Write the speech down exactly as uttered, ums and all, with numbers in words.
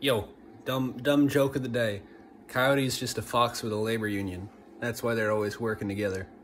Yo, dumb dumb joke of the day. Coyote's just a fox with a labor union. That's why they're always working together.